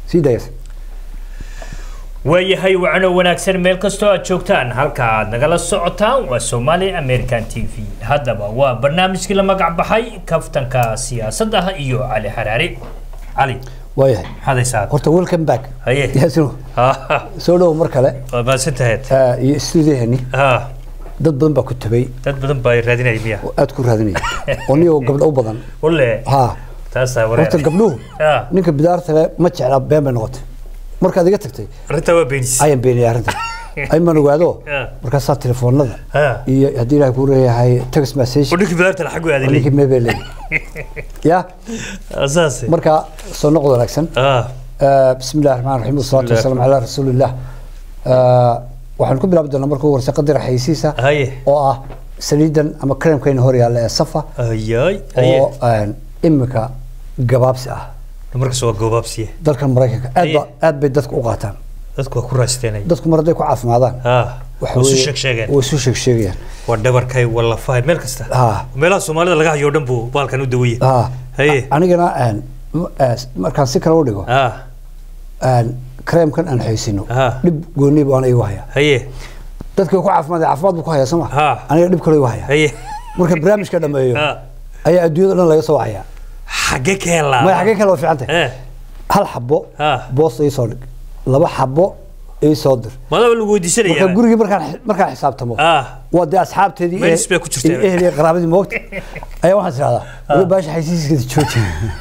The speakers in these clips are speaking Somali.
سيدايس waayahay wacno wanaagsan meel kastoo aad joogtaan halka aad nagala socotaan waa Somali American TV haddaba waa barnaamijkii la magac baxay kaftanka siyaasadda iyo Ali Harari Ali waayahay hada saad horta welcome back haye yasoo soo dhaw mar kale ma santahay iyo studio-hani dad badan baa ku tabay dad badan baa raadinay miya aad ku raadinay oo niyo gabdho u badan walle ha taas wareer horta gabdhuhu ninka bidaarta ma jecla been bay noqotay marka adiga tagtay arinta waa beenis ayaan beeniyay arinta ay ma ogaado marka sa telefoonada iyo hadii ilaahay ku reeyahay text message wadinka bidaarta la xaq waadilay ninka mebele ya asaasi marka soo noqdo wanaagsan bismillaahir rahmaanir rahiim wasalaatu wasalaamu ala rasuulillah waxaan ku bilaabi doonaa markuu warsa qadar xaysiisa oo ah saliidan ama creamkayna hor yaala ee safa oo imika gabaabsi ah marka soo gabaabsiye dalka Mareykanka aad bay dadku u qaataan dadku ku raasteenay dadku marday ku caafimaadaan waxa uu sheegayaan waa dhabarkay wala fahay meel kasta meelaha Soomaalida laga hayo dhan buu baalkan u dawiyay haye anigana markaan si kale u dhigo creamkan aan haysino dib gooni baan ay wahaya haye dadku ku caafimaad ku haya sama aniga dib kale u wahaya haye marka barnaamijka dhameeyo ayaa adduunyada dhan laga soo wahaya حاجة كلا ما حاجة كلا في عنده هل حبه بوس يصادق لبا حبه يصادر ما ده اللي بودي سري يعني قولي مركان حساب تمو ودي أصحاب تدي إيه اللي قرابة الموت أي واحد هذا يقول باش حيسيس كده تشوت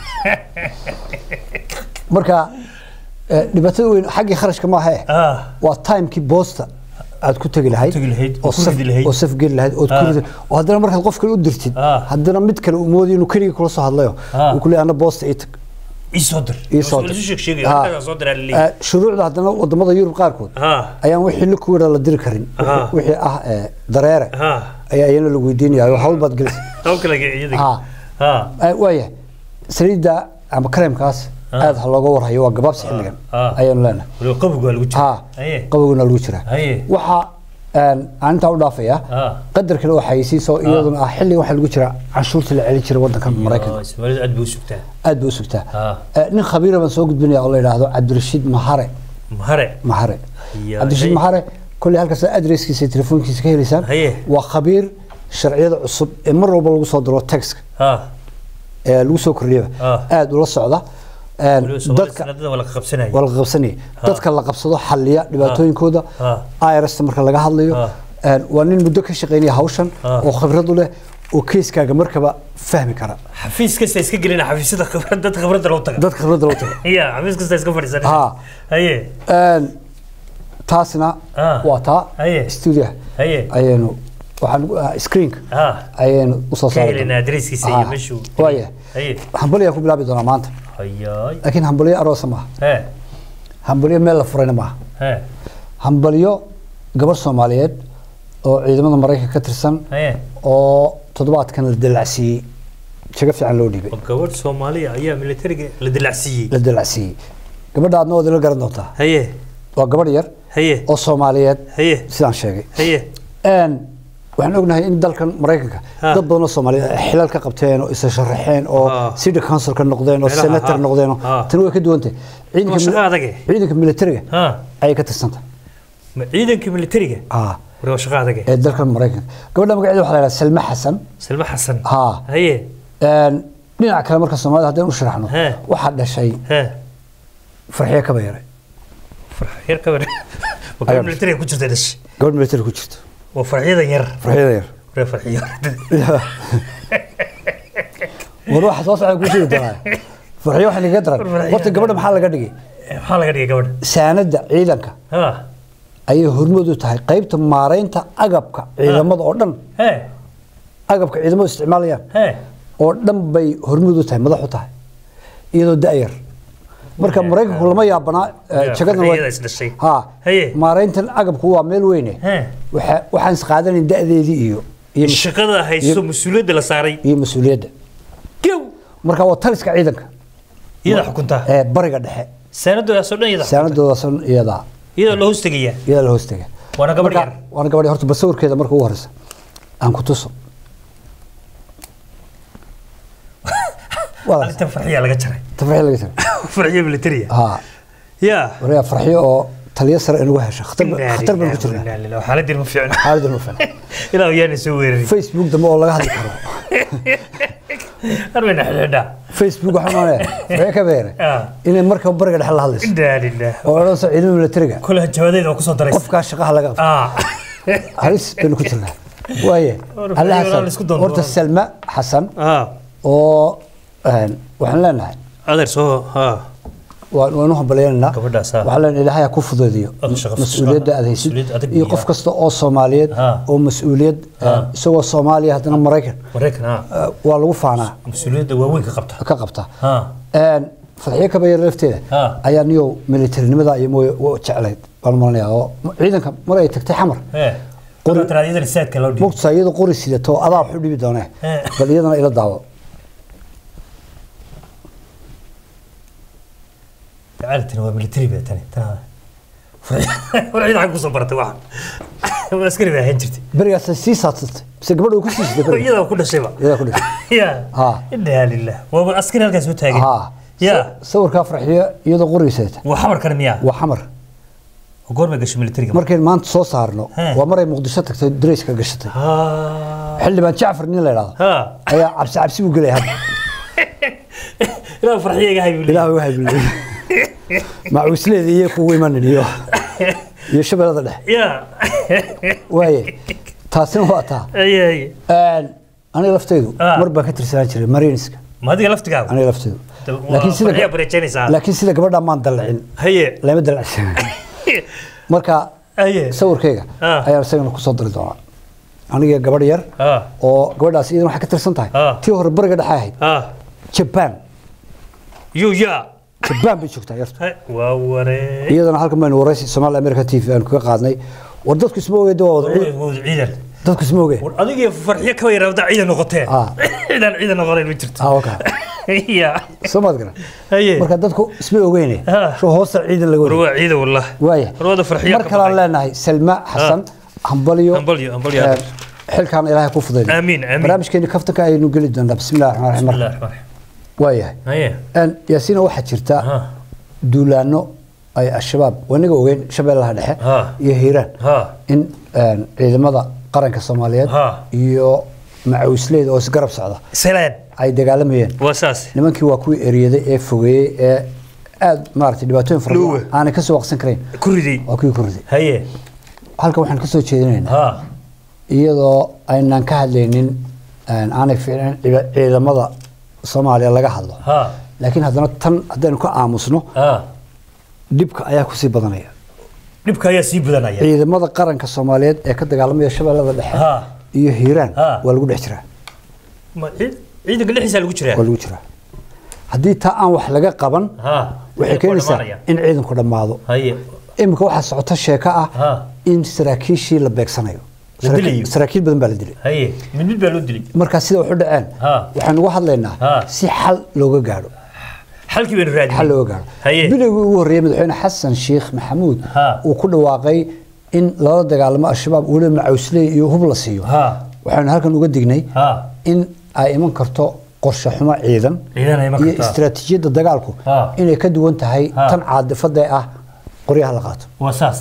مركا نبتوي حاجة خرج كما هي والتايم كي بوستا aad ku tagi lahayd oo saf gal lahayd oo kurida oo hadana marka qofka u dirtid hadana mid kale uu moodi inuu kaliya kula soo hadlayo uu kulay ana boost shuruucda hadana wadamada Yurub qaarkood ayaan wixii la kuwada la diri karin wixii ah dareere ayaa ayana lagu weydiinayo hawl baad galis hawl kale iyada waaya saliida ama creamkaas aad looga warhayo waa gabaabsi xilligan ayaan leenahay qabowga lagu jira qabowga lagu jira waxa aan inta u dhaafaya qadar kale waxa ay sii soo iyaduna ah xilli waxa lagu jira canshuurta la celin jiray wadanka Mareykanka Soomaalidu aad buu sugtaa nin khabiir ah soo gudbinaya oo la yiraahdo Cabdirashiid Mahare Cabdirashiid Mahare kulli halkaas adresskiisa telefoonkiisa ka helisan waa khabiir sharciyada cusub ee mar walba lagu soo diro text lagu soo kordhiyo aad ula socda dadka wala qabsanay dadka la qabsado xalliya dhibaatooyinkooda IRS marka laga hadlayo waa nin muddo ka shaqeynaya hawshan oo khibrad u leh oo kiiskaaga markaba fahmi kara xafiis kasta iska gelina xafiisyada khibrada loo tago xafiis kasta iska fadhiisan haye taasna waa taa studio ayaynu waxaan screen ayaynu u soo saaray adresskiisa iyo meeshu waaye hambaliya ku bilaabi doona maanta لكن همبلية أروس ما همبلية مال فرنا ما همبلية قبل الصوماليات أو عندما المريكا كترسن أو تضبط كان للدلعسي شقفت عن لودي قبل الصومالية أيام ميليتري للدلعسي قبل ده نود القرن نقطة وقبل ير أو الصوماليات سلام شيء أن waxaan ognahay in dalkan Mareykanka dad badan oo Soomaaliya xilal ka qabteen oo isa sharaxeen oo city council ka noqdeen oo senator noqdeen tan way ka duwantay ciidanka militariga ay ka tirsanta ciidanka militariga waa shaqo adag ee dalkan Mareykanka gabadha magaceedu waxa la yiraahdaa Salma Xasan haye dhinaca kale marka Soomaalida hadaan u sharaxno waxa dhashay farxiyo ka bayray gabadha militariga ku jirtay gabadha militariga ku jirtay وفرحية ير فرحية وروح صوص على كل شيء ترى فرحية واحد يقدر وقت قبل محل قدقي قبل ساند عيدك أي هرمود تاعي قيبت مارين تا أجابك إذا ما ضرنا أجابك إذا ما استعماليا ودم بي هرمود تاعي ما ضحطه إذا داير marka Mareykanku lama yaabana shaqadan maareyntan agabku waa meel weyn waxaan isqaadanay da'deedii iyo shaqada hayso mas'uuliyadda la saaray iyo mas'uuliyadda marka waa taliska ciidanka iyada xukunta bariga dhexe sanadooda soo iyada la hoostagaya waana gabadh horta basawirkeeda marka ugu horeysa aan ku tuso تفرحية لقى ترى تفرحية لقى ترى فرحية ملترية يا وريا فرحية أو تليسر إنه وحش خطر بالكتير لا حالة المفعل حالة المفعل إلى يعني سوير فيسبوك ده ما والله هذا كرو أروينا حدا فيسبوك وحنا فرحية كبيرة إن المركب برجع لحل هذا لا لله ولا صعيدين ولا ترجع كلها جوادين وقصة درس قف كاش شغال لقى هرس بالكتير وياه الله حسن ورت السلمى حسن وحنا لنا هذا سو ونحن بلينا وحنا إلهي يكون فضيلي مسؤولية هذه يقف قصة أو صومالية أو مسؤولية سوى صوماليا هذا مريكان والله فانا مسؤولية وين كقبتها فرحية كبير لفتة أيا نيو ميليتري نمدا يمو تعليد بالمانيا عيدا كم مرة يتكتي حمر قرر ترى يدري السيد كلام دي وقت سيد قرر السيد تو أضاف حدي بدونه بل يدنا إلى الدعوة تعال تنو ميليتري بيتني تنا فرحية عقب صبرت واحد واسكري بها هنجرتي بريا سيسات بس قبل وكل شيء يلا كل شيء يا إنها لله واسكري هالك سويت هاي يا صور كافرحية يدا قرر السيد وحمر كرمية وحمر وقول ما قش ميليتري markay maanta soo saarno waa maray muqdisho tagtay dreyska gashatay xilli baan Jaafar nin la yiraahdo ayaa cabsi u galay hadda ila farxiyaga hay bilay ma usleedii ku weyman iyo shabeelada dhex waaye taasina waa taa aniga laftaydu mar baan ka tirsanaa jiray Marines-ka ma adiga laftigaaga aniga laftaydu laakiin sida gabadha maan dalcin lama dalcin marka sawirkayga ayaa isagana ku soo diri doonaa aniga gabadh yar oo gabadhaas iyadana waxay ka tirsan tahay tii hore bariga dhexe ahayd Japan Japan bay joogtaa yarta waa waree iyadana halkan baynu waraysi Soomaali America TV aan kaga qaadnay war dadku isma ogeedo ciidan dadku isma ogeedo war adiga farxiyo ka yar wada ciidan noqotee ciidan noqonay ma jirto يا سمعت مركا دتكو اسمي اوغيني شو هوس عيد لا غوري روى عيد والله وايه روى فرحيه مركا لنا سلمى حسن همبليو حل كان الهي كو فضيل امين برنامجكيني كفتك اي نو غلي دونا بسم الله الرحمن الرحيم بسم الله الرحمن وايه ان ياسين waxa jirta duulaano ay ashabab waniga ogeyn shabeellaha dhexe iyo hiiraan in ciidamada qaranka Soomaaliyeed iyo macawisleed oo isgarab socda salaan ay dagaalamayeen wasaas nimankii waa kuwii eriyada ee fogeeyay ee aad maartay dhibaatooyin fara badan aan ka soo waqsan kareyn kuriday waa kuwii kuriday haye halka waxaan ka soo jeedinaynaa iyadoo aynaan ka hadlaynin aanay fiicin ciidamada Soomaaliya laga hadlo laakiin haddana tan haddaynu ka aamusno dhibka ayaa ku sii badanaya ciidamada qaranka Soomaaliyeed ee ka dagaalamaya shabeellada dhexe iyo hiiraan waa lagu dhex jiraa ciidanka dhexdiisa lagu jiraa waa lagu jiraa haddii taa aan wax laga qaban waxay keenaysaa in ciidanku dhammaado imika waxaa socota sheeko ah in saraakiishii la beegsanayo saraakiil badan baa la dilay mid baa loo dilay markaa sida wax u dhaceen waxaan uga hadlaynaa si xal looga gaadho xalkii baynu raadinay xal looga gaadho bilowgii ugu horreeyay madaxweyne xasan sheekh maxamuud uu ku dhawaaqay in lala dagaalamo al-shabaab weli macawisley iyo hub la siiyo waxaanu halkan uga dignay in ay iman karto qorshe xumo ciidan iyo istiraatiijiyadda dagaalku inay ka duwan tahay tan caadifada ah qoryaha la qaato wasaas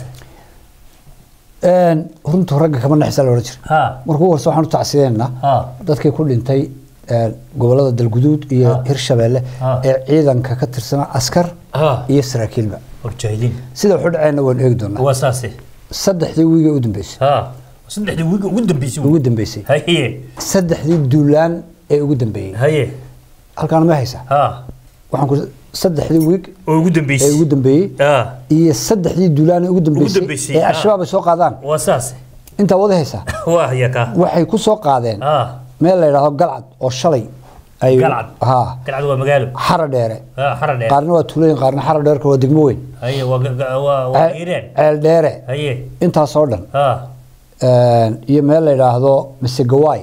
runtu ragga kama naxisa la oran jiray markuu warso waxaan u tacsiyeynaa dadkii ku dhintay gobolada Dalguduud iyo Hirshabeelle ee ciidanka ka tirsan askar iyo saraakiilba warjahiliin sida wuxuu dhacayna waan eegi doonaa wasaas saddexdii wiiga u dambeysay saddexdii wiiga ugu dambeysay haye saddexdii duulaan ee ugu dambeeyay haye halkaan ma haysa waxaan ku saddexdii wiig oo ugu dambeeyay iyo saddexdii duulaan ee ugu dambeysay ee al-shabaab ay soo qaadaan wasaas inta wada haysa waxay ku soo qaadeen meel la yiraahdo Galcad oo shalay ay Galcad waa magaalo Haradheere qaarna waa tuuleen qaarna Haradheere waa degmo weyn haye waa Iiraan Ceeldheere haye inta soo dhan iyo meel la yiraahdo Masagawaay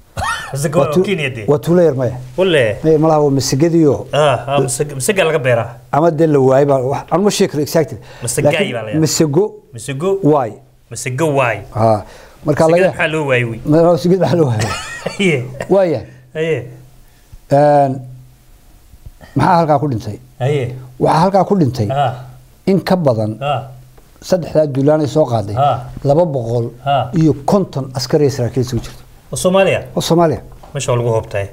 وتولير ما ولا ما له مسجديو مسجد laga beeraa ama de la waay baa aan ma sheekay exactly مسجو واي marka laga xalo waay مسجد xalo waay waaya maxaa halka ku dhintay waxa halka ku dhintay إن كبضن صدح دولان سوق هذا لبا بقول يو كونتون عسكري إسرائيلي سوتشر والصوماليا مش هو الجواب تاعي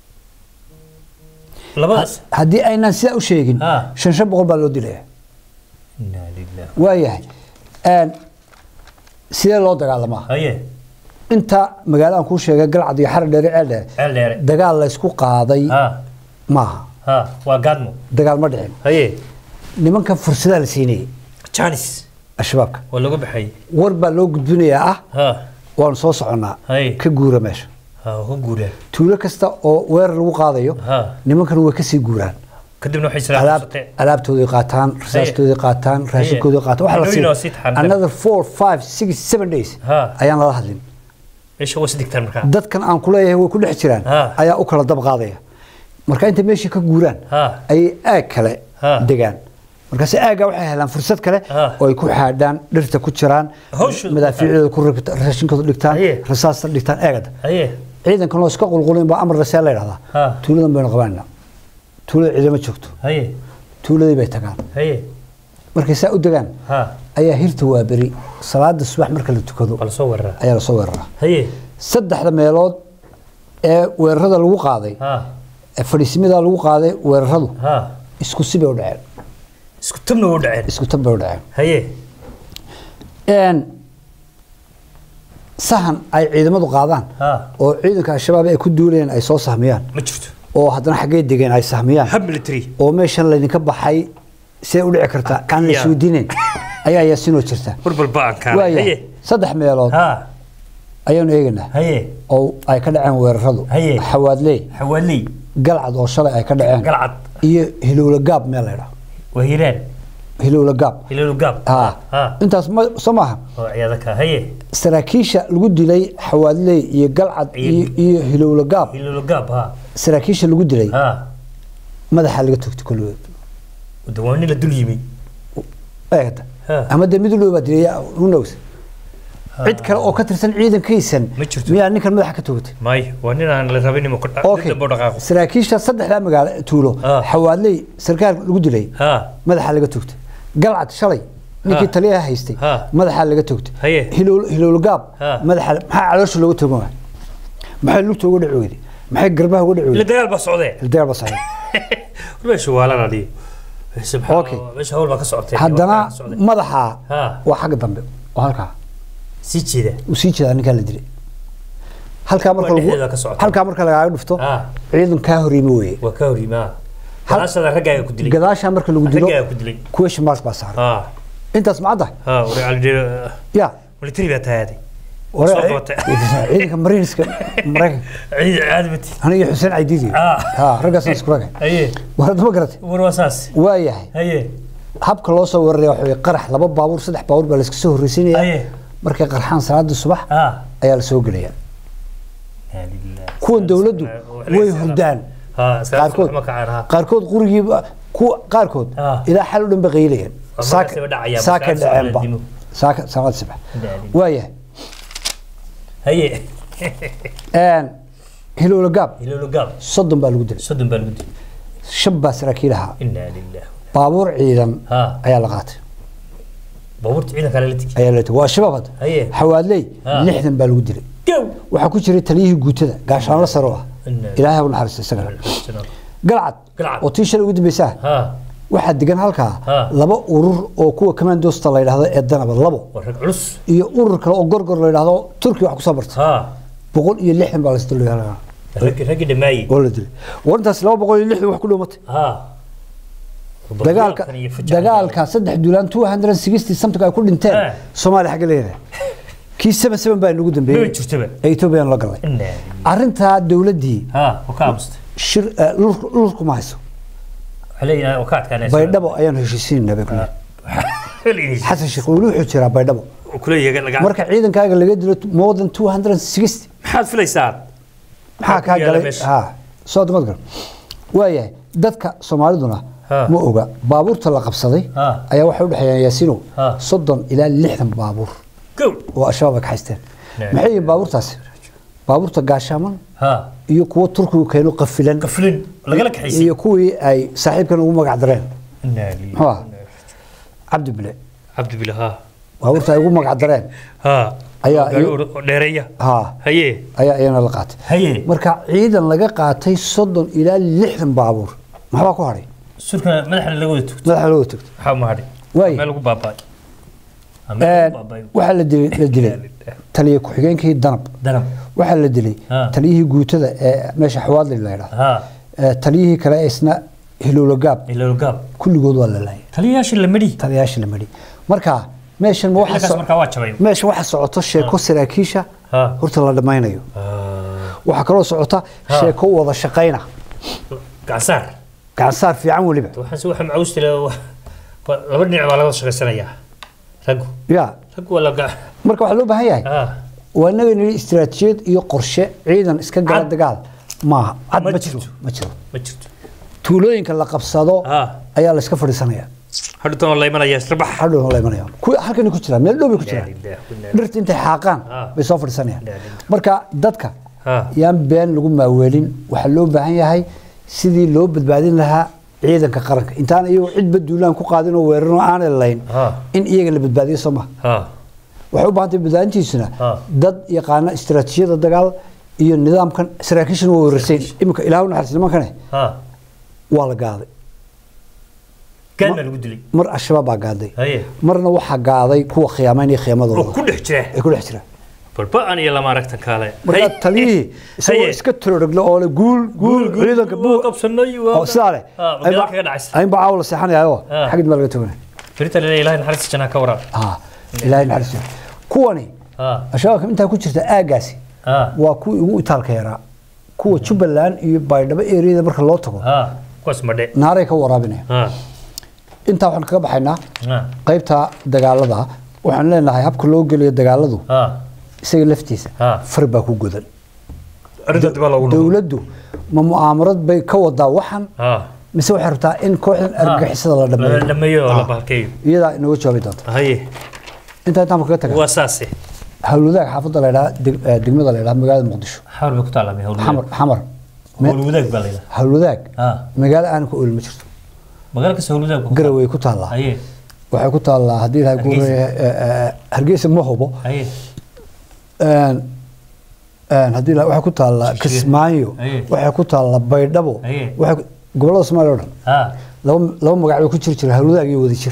لباس هدي أين نسيء وشيء شنشب بقول بالودي له إنا لله وياه أن سير الله دجال ما هيه أنت مقالة كل شيء قال عادي حر دري على دجال الله يسكو قاضي ما وقادمه دجال مدعم هيه لمن كان فرصة لسيني تشانس الشباب ولا بحي وربا لو الدنيا ونصوص عنا كجورة ماشي هو جورة تقول كستا أو وير الوقاضيو لمن كانوا كسي جوران كدمنا حسرة ألعاب تودي قاتان رساس تودي قاتان راشد تودي قاتان واحد another 4 5 6 7 days أيام الله هذين إيش هو صدق ترمكان دت كان عن كله هو كل حشران أيا أكل الضب قاضية مركا أنت ماشي كجوران أي أكل دجان مركا سأجا وحيها لان فرصة كله ويكون حدان درت كتشران مدافع كل راشين كذا دكتان رساس دكتان أجد عيدا كانوا يسقون القولين بأمر رسالة هذا تولدهم بين قبائلنا تولد إذا ما شفته تولد بيتكان مركز سأود دجان أيه هيرتوا بري صلاة الصباح مركز التكذو أيه صورها صدق هذا ميلاد ورد الوقاضي فريسمي ذا الوقاضي ورده اسكسي بودعين اسكتم بودعين إن sahan ay ciidamadu qaadaan oo ciidanka shabaab ay ku duuleen ay soo sahmiyaan ma jirto oo haddana xagee degan ay sahmiyaan hab military oo meeshan la idinka baxay see u dhici karta aan la suudinin ayaa yaasino jirta burbal baan ka haye saddex meelood ayaan eegnaa oo ay ka dhaceen weeraradu xawaadley galcad oo shalay ay ka dhaceen iyo hilowla gaab meel la yiraahdo wahireen hilowla gaab intaas samaha ciidaka haye saraakiisha lagu dilay xawaadley iyo galcad iyo hilowla gaab saraakiisha lagu dilay madaxa laga togtay kulligood wadawani la dul yimi eegta ama mid loo badiyay unows cid kale oo ka tirsan ciidankaysan miyaa ninkan madaxa ka togtay may waa nin aan la rabin inuu dib u dhaqaaqo saraakiisha saddexda magaalo tuulo xawaadley sarkaal lagu dilay madaxa laga togtay galcad shalay ninkii taliyaha haystay madaxa laga togtay hilowla gaab madaxa maxaa caloosha looga togan waay maxay lugta uga dhacooday maxay garbaha uga dhacooday la dagaal ba socday meesha waa la raadiyo subxaan meesha hawl baa ka socotay haddana madaxa waa xagga dambe oo halkaa sii jeeda ninkaa la dilay halkaa marka lagaaga dhufto ciidan kaa horiime weeye waa kaa horiime gadaashada raggaaga ku dilay gadaashaa marka lagu dilo question mark baa saaran intaas macadda ya military baa tahay ciidanka mariinska maraykanka aniga xuseen caydiidi raggaasaan isku ragay warad ma garatay waa yahay habka loo soo weeraray waxa weeye qarax 2 baabuur 3 baabuur baa la iska soo horreysiinaya markay qarxaan salaada subax ayaa la soo gelaya kuwan dawladdu way hurdaan qaarkood qurigii qaarkood ilaa xal u dhan baqaylayeen saaka dhacaanba saaka subax waayahay hilowla gaab soddon baa lagu dilay shan baa saraakiilaha baabuur ciidan ayaa la qaatay baabuurta ciidan kale la tigi ayaa la tigi waa shabaab hadda xawaadley 60 baa lagu dilay waxaa ku jiray taliyihii guutada gaashaan la saro ah ilaahay u naxariisto isagana galcad oo tii shalay ugu dambaysaa waxaa degan halkaa 2 urur oo kuwa commandosta la yidhaahdo ee danaba 2 iyo urur kale oo gorgor la yidhaahdo turki wax ku soo bartay 160 baa la isdilay raggi dhamaayay oo la dilay warintaas 260 wax ku dhoomatay dagaalka saddex duulaan 260 something ay ku dhinteen Soomaaliya xagga leeyahay kii 77 baa ugu dambeeyay Ethiopia la galay arinta dawladii shir lurku ma hayso xaleeyna waqaad kan baydhabo ayaan heshiisiinaa bay xasan sheekh wuxuu jiraa baydhabo marka ciidankaaga laga dilo more than 260 maxaad filaysaan maxaa ka galay soo dhamadgal waayahay dadka Soomaaliduna ma oga baabuurta la qabsaday ayaa waxa u dhaxeeyay Yaasino 30 ilaa 60 baabuur oo shabaab ka haysteen maxay baabuurtaas baabuurta gaashaaman iyo kuwa Turkiga keeno qafilan laga la kaxaysay iyo kuwii ay saaxiibkan ugu magac dareen عبد بله ها وهورتا يقول مقع درين ها أيا ديرية ها هي أيا لقات هي مركا عيدا لقى قاتي صدن إلى لحن بابور ما هو كهري سرنا مدح لوتك مدح لوتك حاول ما هري واي ما لقوا باباي waxa la dilay taliye ku xigeenkii danab waxa la dilay taliyihii guutada ee meesha xawaad la yiraahdo taliyihii kale isna hilowlagaab kulligood waa la laayay taliyayaasha la mari marka meeshan waxa socoto sheeko saraakiisha horta la dhamaynayo waxa kale oo socota sheeko wada shaqeyna gacasaar fiican waliba waxa macawsta laba dhinac baa laga shaqeysanayaa يا marka waxa loo baahan yahay waa naga niri istiraatiijiyad iyo qorshe ciidan iska gala dagaal ma jirto tuulooyinka la qabsado ayaa la iska fadhiisanaya hadhoon la imanaya isbax ku halkan ku jira meel dhow ku jira dhirta intay xaaqaan bay soo fadhiisanayaan marka dadka yaan been lagu maaweelin waxa loo baahan yahay sidii loo badbaadin lahaa ciidanka qaranka intaan iyagu cid baduulaan ku qaadin oo weerarno aan lahayn in iyaga la badbaadiyo Soomaa waxa u baahan badbaadintiisuna dad yaqaan istiraatiijiyada dagaal iyo nidaamkan saraakiishan oo weerarsan imika ilaahuna xarsiman kana waa la gaaday kan lagu dilay mar ashabaab gaaday marna waxa gaaday kuwa khiyaameynay khiyaamadooda ku dhex jira balbaan iyo lama aragtan kale marka taliyii isagoo iska turoglo oo la guul ciidanka buu qabsanay oo saare ay baa la saxanayo xagid ma laga toonay firita ilaahay naxariis jana ka waraa ilaahay naxariis kuwani ashabaabka inta ku jirta aagaasi waa kuwii ugu itaalka yaraa kuwa Jubbaland iyo Baydhabo area marka loo tago kuwaas madhe naaray ka waraabinay inta waxaan kaga baxaynaa qaybta dagaalada waxaan leenahay habka loo geliyo dagaaladu isaga laftiisa farba ku godan dawladdu ma mu'aamarad bay ka wadaa waxan mise waxay rabtaa in kooxdan argagixisada la dhameeyo la balkeeyo iyada inoo joobi doonto inta intaan kaga tagaa wasaasi hawlwadaag xaafadda la yiraahdo degmada la yiraahdo magaalada Muqdisho xawr ku taala xamar hawlwadaag baa la yiraahdo hawlwadaag magaalo aan ku ool ma jirto magaalo ka hawlwadaag garaway ku taala waxay ku taala hadii la guuray Hargeysa ma hubo hadii la waxa ku taala Kismaayo waxa ku taala Baydhabo waxa gobolada Soomaaliya laba magac ku jira hawlwadaag iyo wadajir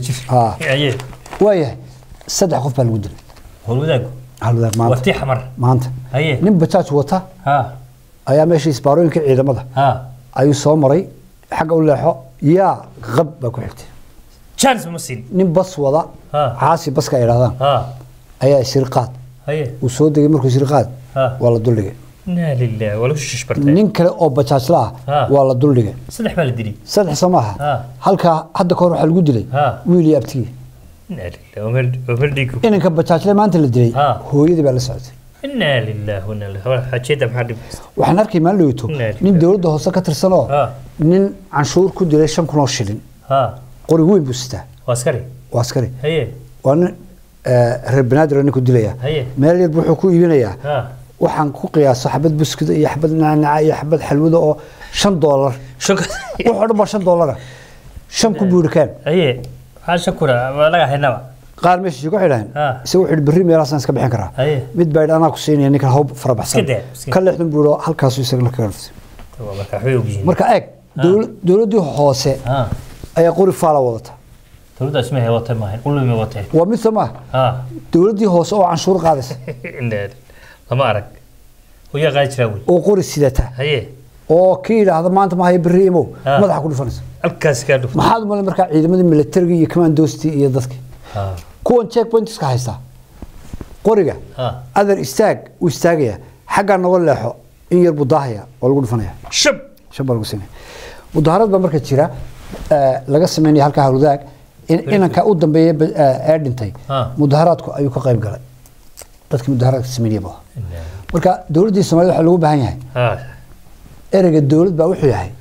waayahay saddex qof baa lagu dilay hawlwadaag maanta waqti xamar maanta nin bajaaj wata ayaa meeshii isbaarooyinka ciidamada ayuu soo maray xagga u leexo yaa qab baa ku xigtay chance masin nin bas wada caasi baska yiraahdaan ayaa shirqaad وسود دقيق مركز شرقات والله دولجة. لا لله ولا شو شبرته. نين كلا أو بتشاش لا والله دولجة. صدق بالدري. صدق سماها. هلك حد كور حلو جدلي. ويلي أبتي. لا لله عمر ديكو. إنك بتشاش لا ما أنت اللي دري. هو يدي بالسعد. إنا لله وإنا إليه حكيت بحد. وحنركي ما له يتو. نين دولة ده هسه كتر سنة. نين عنشور كدلي شن كنا شلين. قريبوي بسته. واسكري. هي. وأنا ربنادر إنك دليا مال يربحوا كوي بينايا وحن كوقيا صاحبة بسكت يحبط نعناع يحبط حلوة أو $5 وحرب $5 شن كبور كان أيه هالشكورة ولا هنا قال مش يقول حلان سوي حد بريم يراسن سكب حكرة مد بعد أنا كسين يعني كهوب فرب حسن كل إحنا بقوله هالكاسو يسقنا كرفس مركا إيه دول دي حاسة أي قول فعل وضعته دولة اسمها وطن ما هي كله ما وطن ومثل ما دولة دي هو سو عنشور قادس لا ما أعرف ويا غاية راوي وقول السيدة هي أوكي هذا ما أنت ما هي بريمو ما ضحك كل فنس الكاس كادو ما حد ما المركع إذا من الملترجي كمان دوستي يضحك كون تشيك بوينتس كهيستا قرية هذا استاج واستاجية حاجة نقول له إن يربط ضاحية ولا كل فنيا شب القسمة وظهرت بمركز شراء لقسم مني هالكهروداك إن كأودن بأردنتي مظاهراتكم أيو كقيب قال dadka mudaharaadka sameeyay baa marka dawladda Soomaaliya waxa lagu baahan yahay erayga dawlad baa wuxuu yahay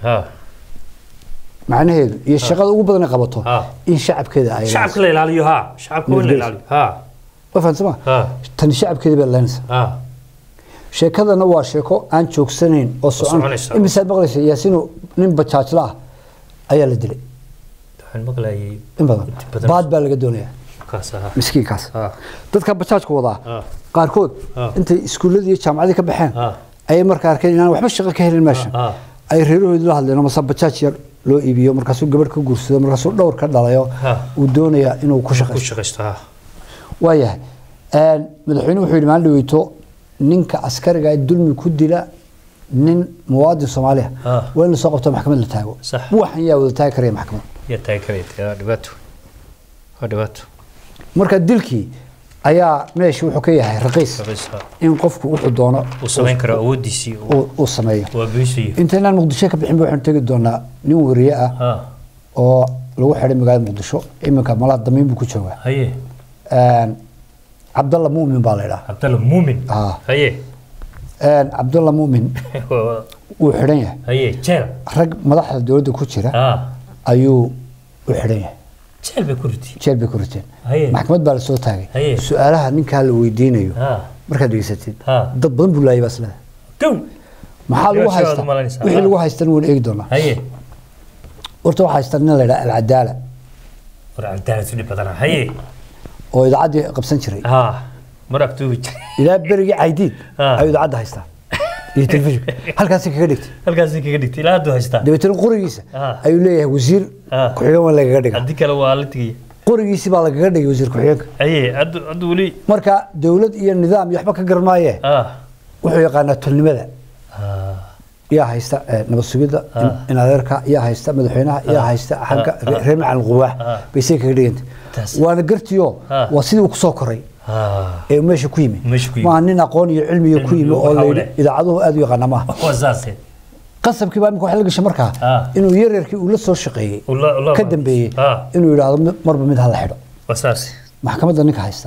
macnaheedu iyo shaqada ugu badan ay qabato in shacabkeeda ay shacabka la ilaaliyo shacabka la ilaaliyo wafansama tan shacabkeeda baa leensa sheekadana waa sheeko aan joogsanayn oo socon imisaad maqlaysa yaasinu nin bajaajla ayaa la dilay waxaan maqlayay in badan baad baa laga doonayaa miskiinkaas dadka bajaajka wadaa qaarkood intay iskuuladii iyo jaamacadii ka baxeen ay markaa arkeen inaan waxba shaqo ka helin meesha ay reerahoodu la hadleen ama bajaaj yar loo iibiyo markaasuu gabadh ka guursado markaasuu dhowr ka dhalayo uu doonayaa inuu ku shaqaysto waayahay madaxweynuhu wuxuu yidhi maalin dhaweyto ninka askariga ee dulmi ku dila nin muwaadin Soomaaliya waa in la soo qabto maxkamad la taago waxaan yaa wada taagi karaya maxkamad yaa taagi karaya dhibaato marka dilkii ayaa meesha wuxuu ka yahay raqiis in qofku wuxuu doono uu sameyn karo awoodiisii uu sameeyo waa biishiyo intaan Muqdisho ka bixin waxaan tagi doonaa nin wariye ah oo lagu xiray magaalada Muqdisho iminka malaad damiin buu ku joogaa haye Abdullah Muumin baa la yiraahdaa Abdullah Muumin haye Abdullah Muumin uu xiran yahay haye jeel rag madaxda dawladda ku jira ayuu u xiran yahay jeel bay ku riteen maxkamad baa la soo taagay su'aalaha ninka la weydiinayo markaad dhegeysated dad badan buu laayay basla maxaa lagu haystaa wixii lagu haystaa wuu eegi doonaa horta waxa haystaa nin la yiraahdo al-Adaala sidii badan haye oo idaacadii qabsan jiray maragtuu ilaa berigi caydiid ay idaacada haystaa iyo telefishinka halkaas kaga dhigtay ilaa haduu haystaa dawladda qorigiisa ayuu leeyahay wasiir ku xigeen waa laga dhigay hadii kale waa la tigay qorigiisa baa laga dhigay wasiir ku xigeenka haduu wali marka dawlad iyo nidaam iyo waxba ka garmaayee wuxuu yaqaanaa tulnimada yaa haysta nabad sugidda in adeerka yaa haysta madaxweynaha yaa haysta xagga reer macal quwaax baysay kaga dhigantay waana gartiyo waa sidii uu ku soo koray ee meesha ku yimi ma nin aqoon iyo cilmi iyo ku yimi oo leeyahay idaacaduhu aad u yaqaan ma wasaasay qasabkii baa imka wax la gashay markaa inuu yareerkii uu la soo shaqeeyay ka dambeeyay inuu yiraahdo marba mid hal xidho wasaasay maxkamadda ninka haysta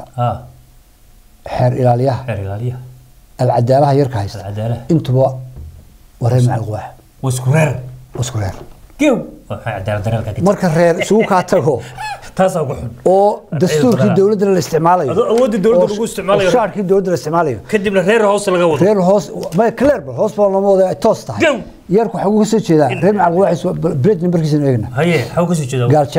xeer ilaaliyaha al-Adaalaha yarka haysta intuba wareer macal quwaax waskureer geew waxa cadaalad marka reer isugu ka tago taas ugu xun oo dastuurkii dawladda la isticmaalayo awoodda dawladda lagu isticmaalayo shaarkii dawladda la isticmaalayo kadibna reer hoos laga wado reer hoos ma clear hoos baa loo wada toos tahay yarku waxa uu ka soo jeedaa reer macal quwaax bread numberkiisa eegna haye waxa uu ka soo jeedaa gaal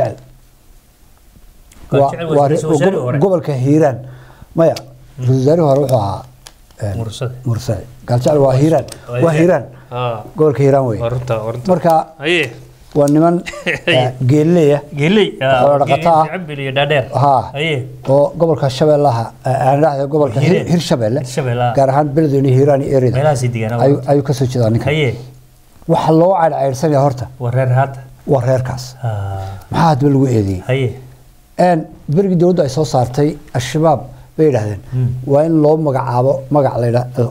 jecel gobolka Hiiraan maya wasaare hore wuxuu ahaa mursade gaal jecel waa Hiiraan gobolka Hiiraan way marka haye waa niman geeley oo dhaqataa cabbiliyo dhaadheer haye oo gobolka Shabeellaha aan raacday gobolka Hirshabeelle gaar ahaan beledweyne Hiiraan iyo Ereeda ayuu ka soo jeedaa ninka haye waxa loo cayrsanaya horta waa reerkaas maxaa hadba lagu eedeeyay haye berigi dawladda ay soo saartay al-shabaab bay yiraahdeen waa in loo magacaabo magac la yiraahdo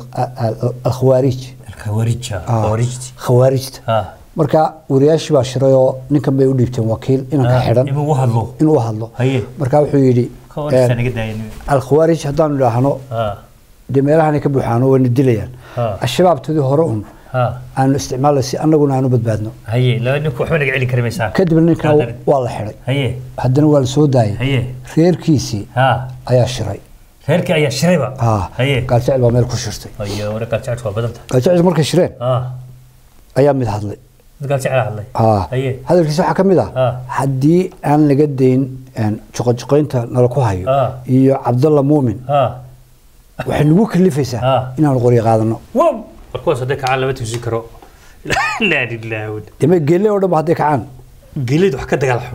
al-khawaarijta marka wariyaashii baa shiray oo ninkan bay u dhiibteen wakiil inanka xidhan inuu hadlo marka wuxuu yidhi al-khawaarij haddaan idhaahno dee meelahan ka buuxaano wayna dilayaan al-shabaabtoodii hore un aanu isticmaalay si annaguna aanu badbaadno kadibna ninkan waa la xidhay haddana waa la soo daayay reerkiisii ayaa shiray reerkii ayaa shirayba gaal jecel baa meel ku shirtay gaal jecel markay shireen ayaa mid hadlay hadalkiisa waxaa ka mid ah haddii aan laga dayn joqojoqaynta nala ku hayo iyo Abdullah Muumin waxay nagu kalifaysaa inaan qori qaadano markaas hadda ka laba tusi karo la ilaahu dima geelay oo dhan hadda kacaan geelid wax ka dagaal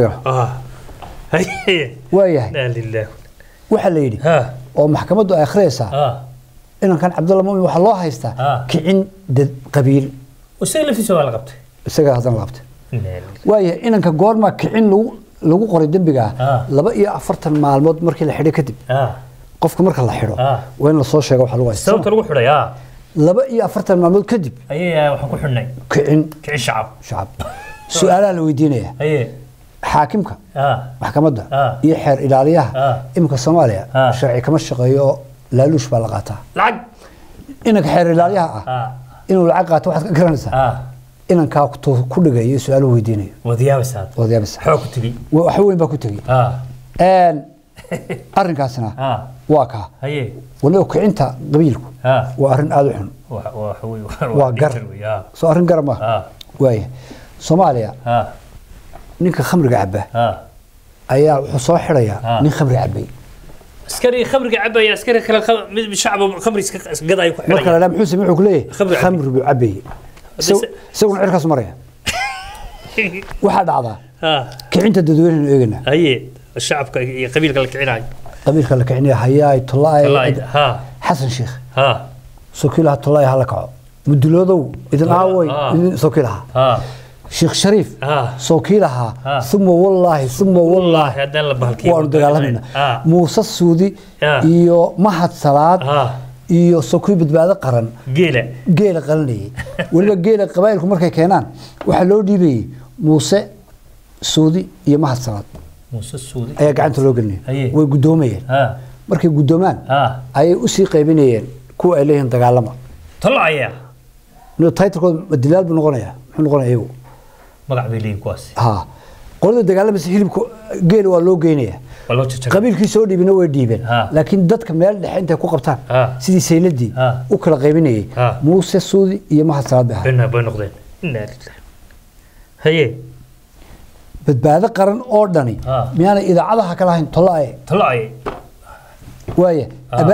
waayahay la ilaahu waxa la yiri oo maxkamaddu ay akhriyaysaa inaan kan Abdullah Muumin waxa loo haystaa kicin qabiil وسيل في سؤال قبته isaga hadan qabtay waaye inanka goorma kicin lagu qoray dambiga 42 maalmood markii la xidhay kadib qofka marka la xidho waa in la soo sheego waxa lagu haystaa sababta lagu xidhay 42 maalmood kadib ayaa waxa ku xidhnay kicin shacab su'aalaha la weydiinaya xaakimka maxkamadda iyo xeer ilaaliyaha imka Soomaaliya sharci kama shaqeeyo laaluush baa la qaataa lacag inanka xeer ilaaliyaha inuu lacag qaato waxaad ka garanaysaa inanka ku dhigayo su'aalo weydiinayo wadiyaabasa xoog ku tagi wax weyn baa ku tagi arrinkaasna waa ka haye walaal kicinta qabiilku waa arrin aad u xun waa gar soo arrin gar ma waaye Soomaaliya ninka khamriga cabba ayaa wuxuu soo xidhayaa nin khamri cabbay askari khamriga cabbaya askari kale shacab khamri iska gaday ku xidhay marka la muxuu sameeyay wuxuu leeyahay khamri buu cabbay isaguna cirkaas maraya waxa dhacda kicinta dadweynaha eegana haye shacabka iyo qabiilka la kicinayo qabiilka la kicinayo hayaay tulaay xasan sheekh sokilaha tulaay hala kaco muduloodow idin aaway idin sokilaha شيخ شريف صوكيلها ثم والله هذا اللي بحكي وأنا موسى السودي يو مهد صلاة يو صوكي بدبادة قرن جيلة قرني ولا جيلة قبائلكم مركي كينان وحلو دي بي موسى السودي يو مهد صلاة موسى السودي أي قاعد تلوقني وقدومين مركي قدومان أي أسي قيبينيين كو إليهم تقالما طلع يا نو تايتركم الدلال بنغنيا نغنيا ايو magac bay leeyihiin kuwaas qolada dagaalamada hilibka geel waa loo geynaya qabiilkii soo dhiibina way dhiibeen laakiin dadka meel dhexe intay ku qabtaan sidii sayladii u kala qaybinayay muuse suudi iyo mahad salaad bay noqdeen haye badbaado qaran oo dhani miyaana idaacadaha kala hayn tolaaye waaye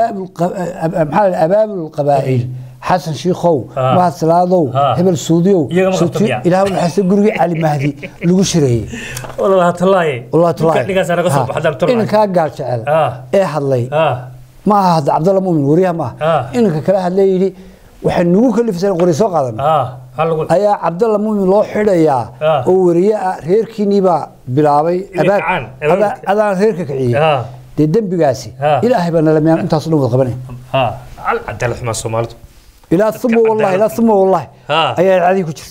abaabul qabaa'il حسن شيخو ما سلادو هبل سوديو إلى هون حسن جوري علي مهدي لوشري والله طلعي إنك قال شعل إيه هاللي ما هذا عبد الله مؤمن وريها ما إنك كلا هاللي وحنوك اللي في سنة قري سوق هذا أيا عبد الله مؤمن الله حدا وريا غير كنيبا بلابي هذا غير كعية دم بقاسي إلى هبنا لما أنت أصلوا القبني عبد الله حماس صومالته إلى ثم والله أي عادي كشرت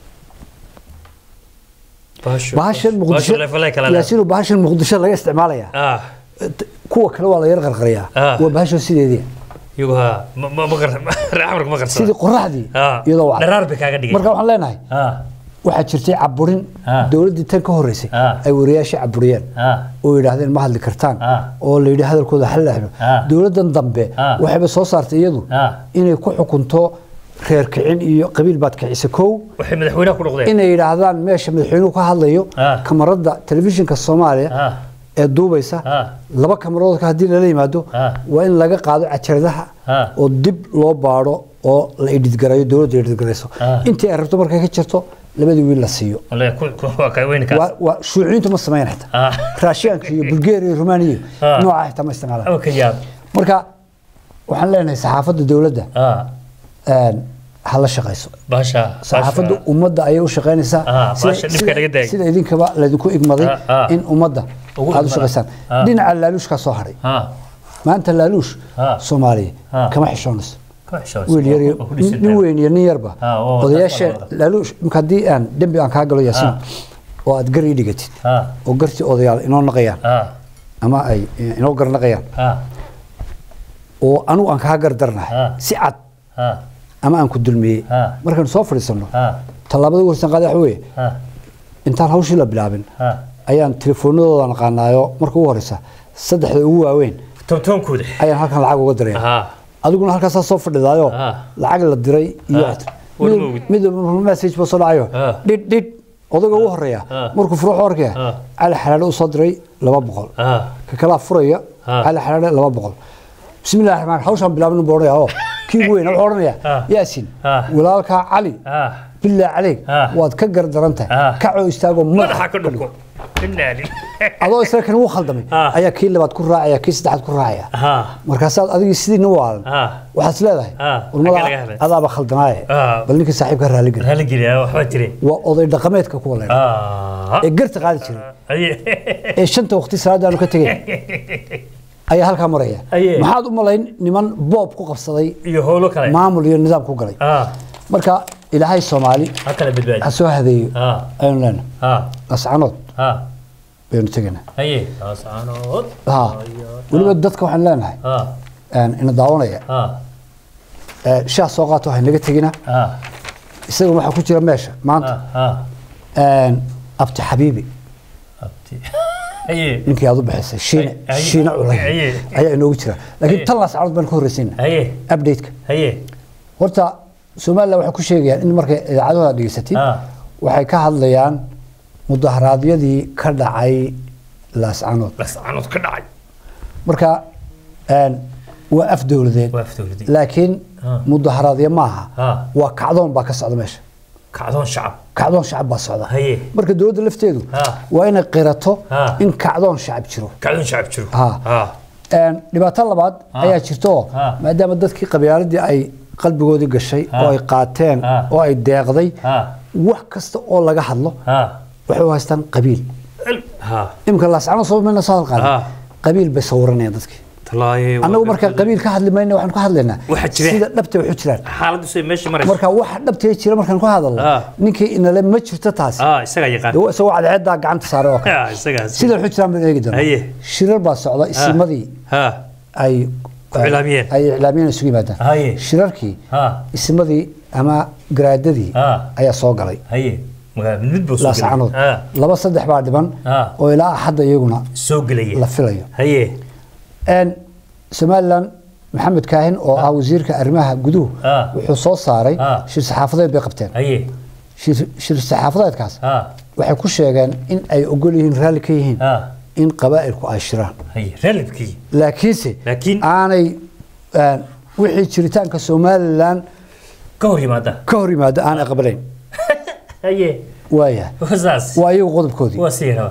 باش المقدسة ياسين باش المقدسة لا يستعملها كوا كلوا لا يرغر غريا وباش سيدي يوها ما عمرك ما قرصت سيدي قرحدي يضوع درار بك هذا مركب waxaan leenahay waxa jirtay caburin dawladda tan ka horeysay ay wariyaasha caburiyeen oo yiraahdeen ma hadli kartaan oo la yiraahdo hadalkooda xal lahayn dawladdan dambe waxay soo saartay iyadu inay ku xukunto reer kicin iyo qabiil baad kicisa koow waxay madaxweynaha ku noqdeen inay yiraahdaan meesha madaxweynuhu ka hadlayo kamarada telefishinka Soomaaliya ee duubaysa laba kamarood ka hadii la yimaado waa in laga qaado cajaradaha oo dib loo baaro oo la edit gareeyo dawladda edit gareyso intii ay rabto markay ka jirto labadii wiil la siiyo waa shuuciintu ma sameeyaan xataa raashiyaanka iyo bulgaariya iyo rumaaniya nooca xitaa ma isticmaalaan marka waxaan leenahay saxaafadda dawladda hala shaqayso saxaafadda ummadda ayay u shaqaynaysaa sida idinkaba laydinku igmaday in ummadda aad u shaqaysaan dhinaca laaluushkaa soo haray maanta laaluush soomaaliya kama xishoonayso وين يربى odayaasha laaluush marka hadii aan dambi aan ka galo yaasiin oo aad gar ii dhigatid oo garti odayaal inoo naqayaan ama ay inoo gar naqayaan oo anu aan ka gar darnahay si cad ama aan ku dulmiyay markaan soo fadhiisano talaabada warsan qaadax weey intaan hawshii la bilaabin ayaan telefoonadooda naqaanayo markuu u horeysa saddexda ugu waaweyn tontoonkooda ayaan halkan lacag uga diray adiguna halkaas soo fadhidaayo lacag la diray iyo mid message boo soo dhacayo dhid odaga ugu horeeya markuu furuux arkaya cali xalaalo soo diray 200 ka kala furaya cali xalaalo 200 bismillaahir rahmaanir hawshan bilaabnu booraya oo kii weyn oo oranaya yaasiin walaalka cali bilaa caleeg waad ka gardarantahay kacoo istaago madaxa ka dhuko adoo isla kan uu khaldamay ayaa kii labaad ku raacaya kii saddexaad ku raacaya markaas aad adiga sidii waalan waxaad leedahay urmada adaaba khaldamay bal ninka saaxiibka raali geliya waxa jiray waa oday dhaqameedka ku walaal ee garta qaadi jiray ee shanta waqti salaadaanu ka tagay ayaa halka maraya maxaad u malayn niman boob ku qabsaday iyo howlo kale maamul iyo nidaam ku galay marka ilaahay Soomaali kala badbaadi asoo hadeeyo aynu leenahay ascanood baynu tagana ascanood waliba dadka waxaan leenahay in daawanaya shaah soo qaato waxay naga tagina isaga waxa ku jira meesha maanta abti xabiibi ninkii aad u bixisay shiina culay ayaa inoogu jira laakiin tan la ascanood baan ka horreysayna update-ka horta Soomaaliya waxa ku sheegayaan in markay idaacadaha dhigaysatay waxay ka hadlayaan مظاهراتيدي كدعي لاسعنود كدعي marka waa afdowladeed laakiin mudaharaadyo maaha waa kacdoon baa ka socda meesha kacdoon shacab baa socda marka dawladda lafteedu waa inay qirato in kacdoon shacab jiro dhibaato labaad ayaa jirto maadaama dadkii qabyaaladii ay qalbigoodii gashay oo ay qaateen oo ay deeqday wax kasta oo laga hadlo waxay u haystaan qabiil imka laascano soo meena soo qaad qabiil bay sawranayaan dadkii anagu marka qabiil ka hadli mayna waxaan ka hadlaynaa sida dhabta wax u jiraan xaaladdu say meesha marayso marka wax dhabta jira markaan ku hadalno ninkii inala ma jirto taas isaga yaqaan isagoo cadceeda gacanta saaray oo kale sida wax u jiraan baan eegi doonaa shirar baa socda isimadii ay iclaamiyeen isugu yimaadaan shirarkii isimadii ama garaadadii ayaa soo galay laascanood laba saddex baa dhiban oo ilaa hadda iyaguna soo galaya la filayo Somaliland Maxamed Kaahin oo ah wasiirka arrimaha guduhu wuxuu soo saaray shir saxaafadeed bay qabteen shir saxaafadeedkaas waxay ku sheegeen in ay ogol yihiin raali ka yihiin in qabaa'ilku ay shiraan laakiin aanay wixii jiritaanka Somaliland ka hor yimaada aan aqbalayn وايه وساس وايو قodb koodi wasiiro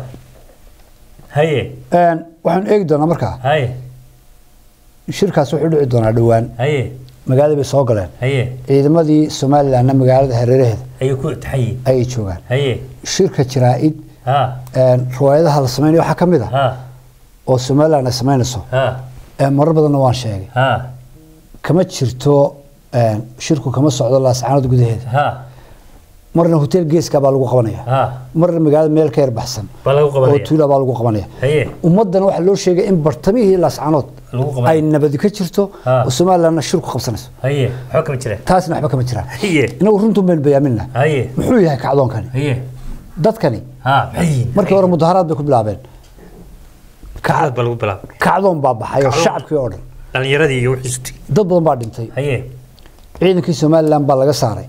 waxaan eegi doonaa markaa shirkaas wuxuu dhici doonaa dhawaan magaalada bay soo galeen ciidamadii Soomaaliland magaalada hareeraheeda ay joogaan shirka jiraa'id riwaayadaha la sameeyo waxa kamid ah oo Soomaaliland ay sameynayso marar badan waan sheegay kama jirto shirku kama socdo laascanood gudaheeda marna hotel geeska baa lagu qabanaya marna magaalada meel ka yar baxsan oo tuula baa lagu qabanaya ummadana waxa loo sheegay in bartamihii laascanood ay nabad ka jirto oo Soomaaliland shirku qabsanayso waxa kama jiraan taasna waxba kama jiraan inuu runtu meel bayaamina muxuu yahay kacdoonkani dadkani markii hore mudaharaad bay ku bilaabeen kacdoon baa baxay shacabkii oo dhan dhalinyaradii iyo wixii dad badan baa dhintay ciidankii Soomaaliland baa laga saaray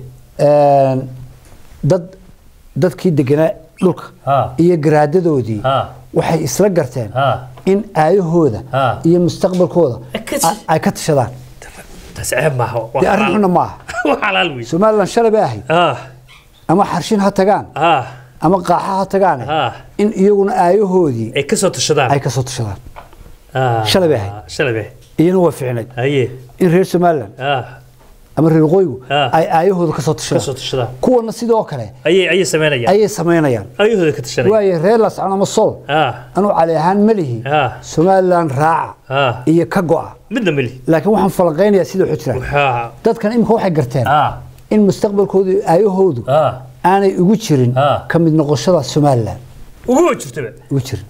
dadkii deganaa dhulka iyo garaadadoodii waxay isla garteen in aayahooda iyo mustaqbalkooda ay ka tashadaan tasceeb maaha arrinna maaha xalaal weey Soomaaliland shalay baa ahay ama xarshin ha tagaan ama qaaxa ha tagaan in iyaguna aayahoodii ay ka soo tashadaan shalay baa ahay iyana waa fiicnay in reer Soomaaliland ama reer qoygu ay aayahooda ka soo tashadaan kuwana sidoo kale ayay sameynayaan aayahooda ka tashanayaan way reer laascano ama sol anu cali ahaan malihi Soomaaliland raaca iyo ka go'a midna malihi laakiin waxaan falqeynayaa sida wuxuu jiraa dadkan imka waxay garteen in mustaqbalkoodu aayahoodu aanay ugu jirin ka mid noqoshada Soomaaliland ugu jirin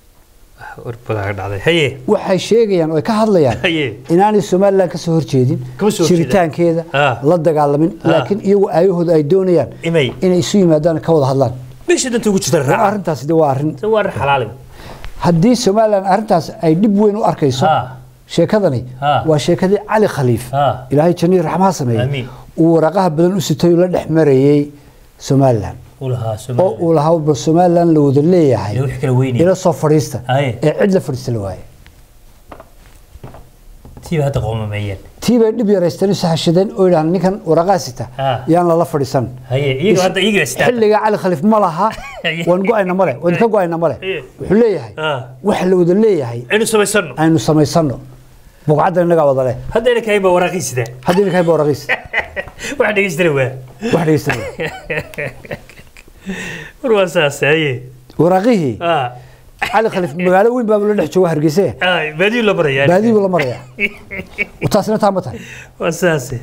waxay sheegayaan oo ka hadlayaan inaanay Soomaaliland ka soo horjeedin jiritaankeeda la dagaalamin laakiin iyagu aayahooda ay doonayaan inay isu yimaadaan ka wada hadlaan meesha danta ugu jirta arrintaas waa arrin xalaal haddii Soomaaliland arrintaas ay dib weyn u arkayso sheekadani waa sheekadii Cali Khaliif Ilaahay jannada raxmaha sameeyay uu waraqaha badan u sitay la dhex marayay Soomaaliland oo lahaa Soomaaliland la wada leeyahay ila soo fariista cid la fariista la waayay tiiba dib yareysteen saxashadeen oo ilaahan ninkan waraqaasita yaan la fariisan xilliga Cali Khaliif ma laha waan go'ayna male waan ka go'ayna male wuxuu leeyahay wax la wada leeyahay aynu samaysano buqcada inaga wada leh haddii kayba waraqiisida wax dhageysta warwasaas waraqihii علي خليف مقالة وين باب اللي نحكي واحد قيسه بادي ولا مريا بادي ولا مريا وتاسنا تامتها واساسي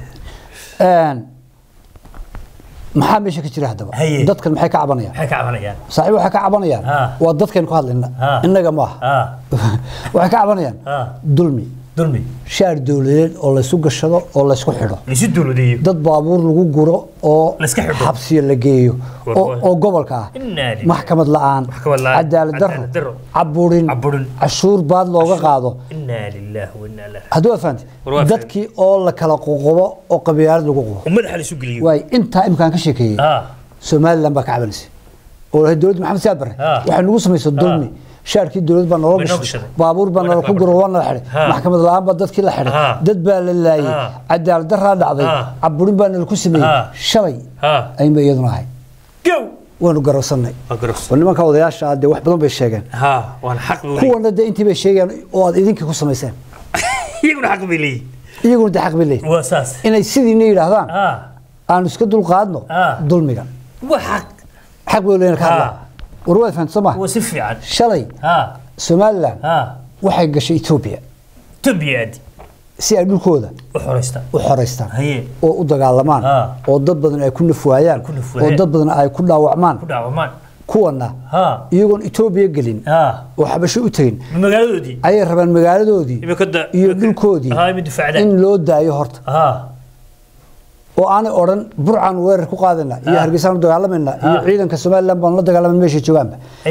maxaa meesha ka jira hadaba dadkan maxay ka cabanayaan saaxiib waxa ka cabanayaan waa dadkan ku hadlayna inaga ma waxa ka cabanayaan dulmi shaar dawladeed oo la isku gashado oo la isku xidho dad baabuur lagu guro oo xabsiga la geeyo oo gobolka ah maxkamad la'aan cadaalad darro caburin cashuur baad looga qaado inna lillahi wa inna ilaihi haduu afant dadkii oo la kala qoqobo oo qabyaalad lagu qoqobo madaxa la isu geliyo way inta imkaan ka sheekeeyay Soomaaliland ba ka cabanaysa oo dawladda Maxamed Siyaad Barre waxa nagu sameeyay dulmi shaarkii dawladda baa noo gashay baabuur baa noo ku gurwana la xiray maxkamad la'aan baa dadkii la xiray dad baa la laayay cadaalad darra dhacday caburin baa nala ku sameeyay shalay ay ma iyaduna ahay waanu garowsanay nimanka odayaasha ah wax badan bay sheegeen waan xaq kuwana intii bay sheegeen oo aad idinka ku sameeyeen iyaguna xaq bay leeyihiin iyaguna xaq bay leeyihiin wasaas inay sidii yiraahdaan aan iska dul qaadno dulmiga xaq bay leeyihiin ka hadla warwaad fahamsama si fiican shalay Somaliland waxay gashay Ethiopia si ay dhulkooda u xoreystaan oo u dagaalamaan oo dad badan ay ku nafwaayaan oo dad badan ay ku dhaawacmaan kuwana iyagoon Ethiopia galin oo xabasho u tagin magaaladoodii ay rabaan magaaladoodii iyo dhulkoodii in loo daayo horta oo aan oran burcan weerar ku qaadana iyo Hargeysa dagaalamayna iyo ciidanka Somaliland baan la dagaalamay meesha joogaan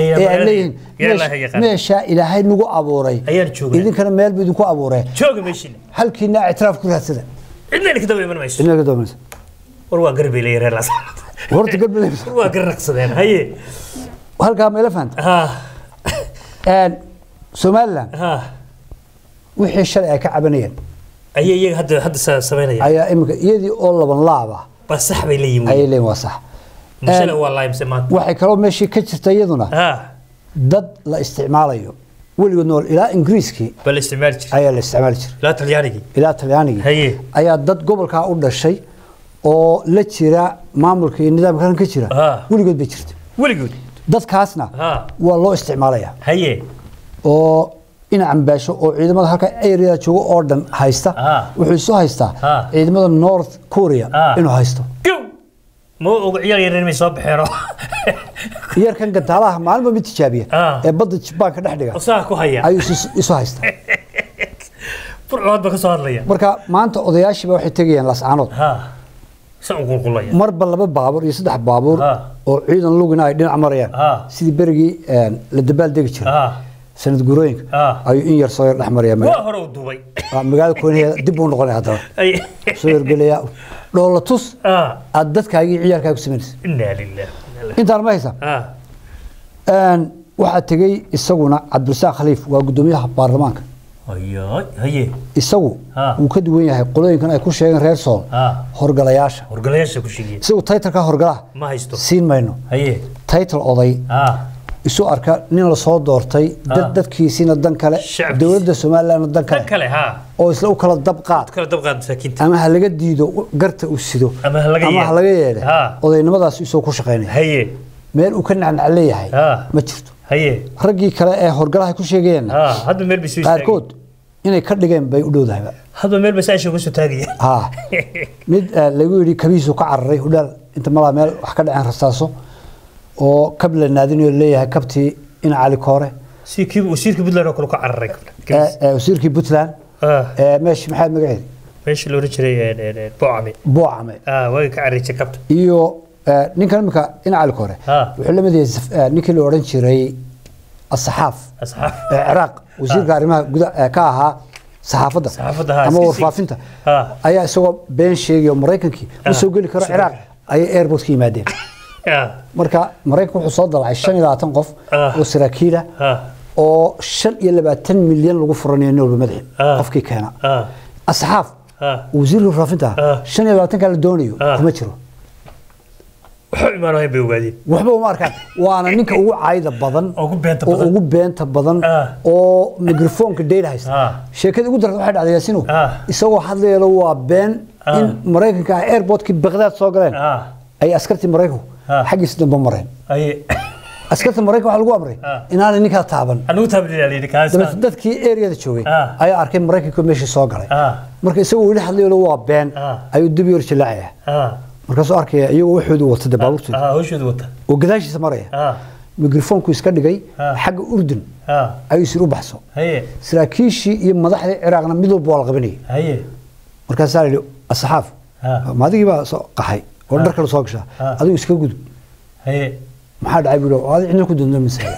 meesha Ilaahay nagu abuuray idinkana meel bidin ku abuuray jooga meesha halkiina ictiraaf ku raadsada cidna ka daba iman mayso cidna ka daba mayso war waa garbi leeyahay reer horta garbi waa garnaqsadeen haye halka meel fahanta Somaliland wixii shalay ay ka cabanayeen ayay hadda sameynayaan ayaa imika iyadii oo laban laaba ba sax bay leeyihiin ay leeyihiin waa sax masala wallahi maanta waxay kala meeshii ka jirta iyaduna dad la isticmaalayo weligood nool ilaa Ingiriiskii bal isticmaal jiray ayaa la isticmaal jiray ilaa Talyaanigii ayaa dad gobolka u dhashay oo la jira maamulka iyo nidaamka ka jira weligood bay jirtay weligood dadkaasna waa loo isticmaalaya oo ina ambaasho oo ciidamada halka area joogo oo dhan haysta wuxuu soo haystaa ciidamada North Korea inuu haysto ma og ciyaar soo baxeero yarkan gadaalaha maalmo mid tijaabiya ee badda Japan ka dhaxdhiga sax ku haya ayuu isu haysta furcood ba ka soo hadlaya marka maanta odayaashiba waxay tagayaan Lascaanood soo qulqulaya marba laba baabuur iyo saddex baabuur oo ciidan lugina ay dhinac marayaan sidii berigii la dabaal degi jiray sanad gurooyinka ay in yar soo dhaxmaraya waa hore u dubay magaalada Kooniyada dib u noqonay hadaba soo yargelaya dhoolatus aad dadkaagii ciyaarkaaga ku sameeyay inna lillahi inta ma haysa waxa tagay isaguna Cabdirasaaq Khaliif waa gudoomiyaha baarlamaanka haye isagu uu ka duwan yahay qolooyinkan ay ku sheegeen reer Sool horgalayaasha ku sheegay isagu title-ka horgala ma haysto siin mayno haye title oday isu arka nin la soo doortay dadkiisina dan kale dawladda Soomaaliland dan kale oo isla u kala dabqaad masaakiinta ama ha laga diido garta u sido ama ha laga yeelo odaynimadaas isoo ku shaqeynay haye meel uu ka nacnac leeyahay ma jirto haye ragii kale ee horgalaha ku sheegeen hadda meel bisoo qaarkood inay ka dhigeen bay u dhowdahay hadda meel basaasho ku soo taagayeen mid lagu yiri kabiisu ka cararay hudal inta mala meel wax ka dhaceen rastaaso oo kabla naadinayo leeyahay kabtii in cali koore wasiirka Puntland oo kale ka cararay wasiirka Puntland meesh maxay magaceed meesh loo rijiray boocame way ka cararay kabta iyo ninkan imika in cali koore wuxuu la mid yahay ninkii la oran jiray asxaaf Iraq wasiirka arrimaha gudaha ka ahaa saxaafadda ama warfaafinta ayaa isagoo been sheegay oo Mareykankii u soo gali karo Iraq ay airport ka yimaadeen marka Mareykanku wuxuu soo dalacay 25 qof oo saraakiil oo 25 milyan lagu furanayo Nobel Madaxi qofkii keena asxaaf wasiirka warfaafinta 25 kala doonayo kuma jiro imaanahay bay ogaadeen waxba uma arkaan waana ninka ugu caayda badan oo ugu beenta badan oo mikrofoonka dheer haysta sheekada ugu darada waxay dhacday Yaasino isagoo hadlayay waa been in Mareykanka airportkii Baghdad soo galeen ay askartii Mareykanku xaqiis dambe mareen ay askarta Mareykanka waxa lagu amray inaan ninka taaban anu taabdilay kaas dadkii area-da joogay ay arkeen Mareykanka meeshii soo galay marka isagoo wili hadlayay waa been ayuu dib yar jilacay markaas oo arkay iyagoo wuxuu wata dabaaburta wuxuu wata oo gadaashiisa maraya mikrofoonku iska dhigay xagga Urdun ayuu sir u baxso saraakiishii iyo madaxda Ciraaqna mid walba wala qabanay markaas ay asxaaf maadigi baa soo qaxay oo dharka la soo gasha adigu iska gudub maxaa dhacay buu oo aad cidna ku doonto mas'ala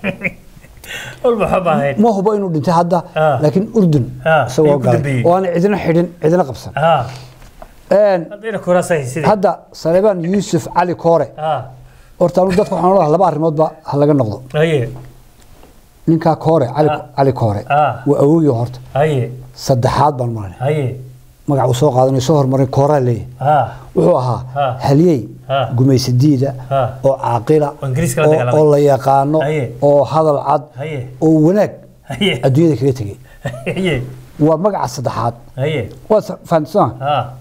walba xabaahay ma hubo inuu dhintay hadda laakiin Urdun soo galay oo aan cidna xidhin cidna qabsan hadda هذا سليمان يوسف علي كوري horta anu dadku waxaan oolahay laba arrimoodba ha laga noqdo ninka koore cali koore waa awooyo horta saddexaad baan maray magac uu soo qaadanay soo hormarin koora leeyahay wuxuu ahaa haliyey gumaysidiida oo caaqila oo la yaqaano oo hadal cad oo wanaag adduunyada kaga tagay waa magaca saddexaad waa fahamsan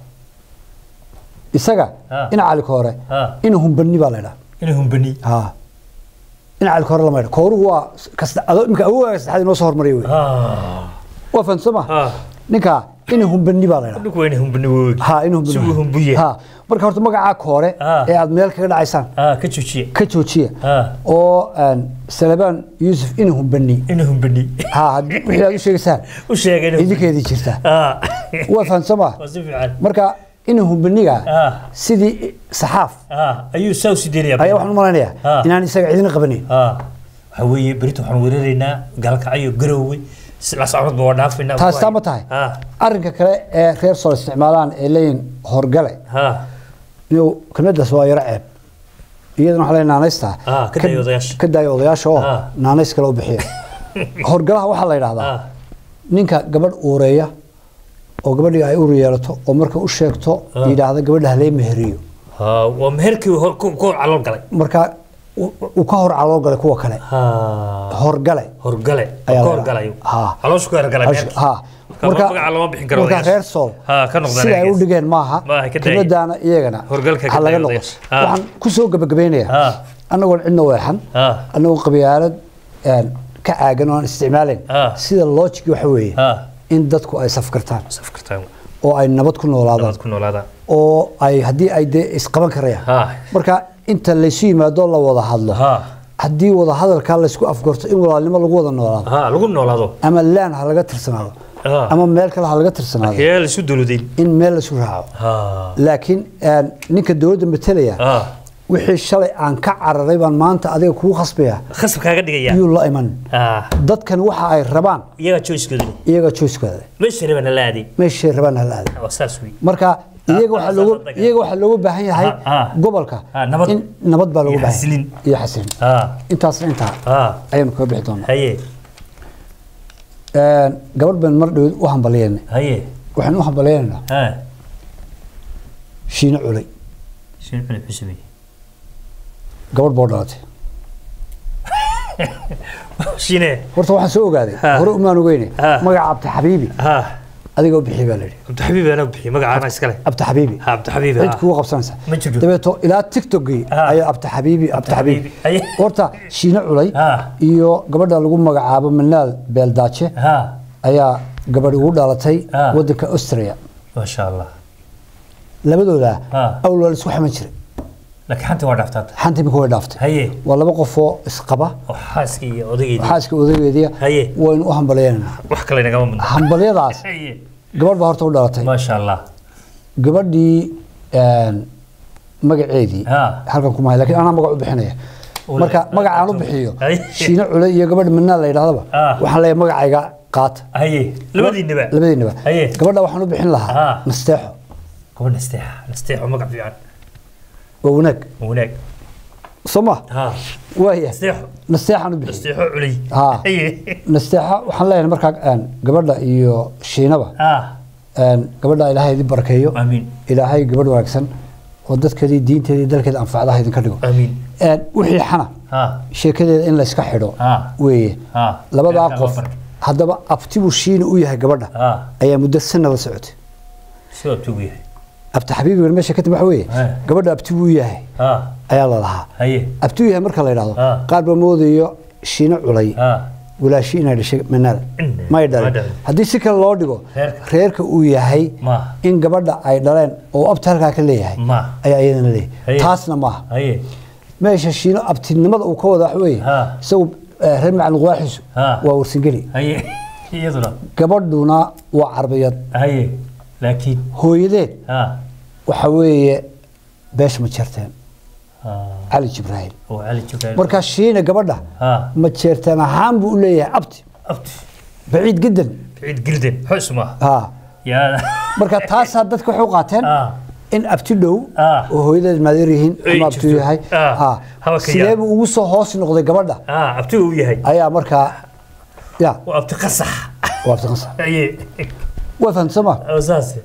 isaga in cali koore in humbani baa la yidhaha in humbani in cali koore lama yidhaha kooruhu waa kasta imika awoogaga saddexaad inoo soo hormariya wey waa fahamsama ninka in humbani baa la yidhaha dhulku waa in humbani wey in humbani humbuye marka horta magaca koore ee aad meel kaga dhacaysaan ka joojiya oo Salabaan Yuusuf in humbani haddii wixii aad u sheegaysaan u sheegay idinkeedii jirta waa fahamsama marka in humbaniga sidii saxaaf ayuu soo sideeyay ayaa waxaan u maleynayaa inaan isaga cidina qabanin waxa weeye berito waxaan weeraraynaa galkacayo garowey la socod baa dhaafina taas ma tahay arrinka kale ee reer soo isticmaalaan ee leeyin horgale inuu kamadaas waa yara ceeb iyaduna waxa la naanaysta ka daayo odayaasha oo naanays kale u bixiya horgalaha waxa la yiraahdaa ninka gabadh uureeya oo gabadhii ay uur yeelato oo marka u sheegto yiraahdo gabadha halay meheriyo waa meherkii ku calool galay marka uu ka hor calool galay kuwa kale horgale calooshu ka horgalay marka reer sool sida ay u dhigeen maaha kabadaana iyagana ha laga noqdo waxaan ku soo gabagabeynayaa annagoon cidna weexan annagoon qabyaalad ka caagan oo aan isticmaalayn sida logic waxa weeye in dadku ay safkartaan oo ay nabad ku noolaadaan oo ay haddii ay isqaban karayaan marka inta la isu yimaado la wada hadlo haddii wada hadalka la isku afgorto in walaalnimo lagu wada noolaado ama laan ha laga tirsanaado ama meel kale ha laga tirsanaado yeel isu duludeyn in meel la isu raaco laakiin ninka dawladda metelaya wixii shalay aan ka cararay baan maanta adiga kugu khasbaya khasab kaaga dhigaya iyo la iman dadkan waxa ay rabaan iyaga choice-kooda meesha rabaan halaadi marka iyaga waxa loogu baahan yahay gobolka in nabad baa loogu baahan iyo xasilin intaas ayaan ka bixi doonaa gabadh baan mar dhow u hambalyeynay waxaan u hambalyeynaa shiina culay xusbi gabadh boo dhalatay shiine horta waxaan soo ogaaday hore umaan ogeynay magaca Abdi Xabiibi adiga u bixi baa la yiri Abdi Xabiibi ana bixi magacaana iskale Abdi Xabiibi cid kugu qabsanaysa dabeeto ilaa TikTok ayaa Abdi Xabiibi horta shiina culay iyo gabadha lagu magacaabo Manaal Beeldaaje ayaa gabadh ugu dhalatay wadanka Australia ma sha Allah labadooda awal isku xaman jiray laakiin xanta waa dhaaftay xanta ma way dhaaftay waa laba qof oo isqaba oo xaaska odageedii waan u hambalyeynaa wax kale naga muddo hambalyadaas gabadh baa horta u dhalatay ma sha Allah gabadhii magaceedii halkan kuma hay laakiin ana magac u bixinaya marka magac aan u bixiyo shiina culay iyo gabadh Manaal la yiraahdaba waxaan leeyahay magacayga qaata labadiinaba gabadha waxaan u bixin lahaa nasteexo gabadh nasteexo magac fiican وناك صما وهي نستيحة نبي نستيحة علي نستيحة وحنا لنا مركز قبلنا إيو شينبا قبلنا إلهي ذي بركيو آمين إلهي قبل وركسن ودت كذي دين تدي دل كذا أنفع الله يذكر له آمين وحي حنا شيء كذا إن لا يسكحله وي لبضع قف هذا بقى أبتبو شين وياه قبلنا أيام مدة سنة وسعود شو أبتبويه Abdi Xabiibi meesha ka tabaxway gabadha abti uu yahay ayaa la lahaa abti yahay marka la yiraahdo qaar ba moodayo shiina culay walaashi inay dhashay Manaal ma yidhaahdo hadii si kale loo dhigo reerka uu yahay in gabadha ay dhaleen oo abti halka ka leeyahay ayaa iyadana leeyahay taasna ma meesha shiina abtinimada uu ka wada waxway isagu reer macalin waaxisu waa warsingeli iyaduna gabadhuna waa carbiyad laakiin hooyadeed waxa weeye beesh ma jirteen Ali Jibril marka shiina gabadha ma jirteen ahaan buu leeyahay abti بعيد جدا حسمه marka taas dadku waxay u qaateen in abti dhow oo hooyadeed maadeerihiin ama abti yahay sideeba ugu soo hoos noqday gabadha abti uu yahay ayaa markaa ya waa abti qasax waa fahamsama asaasi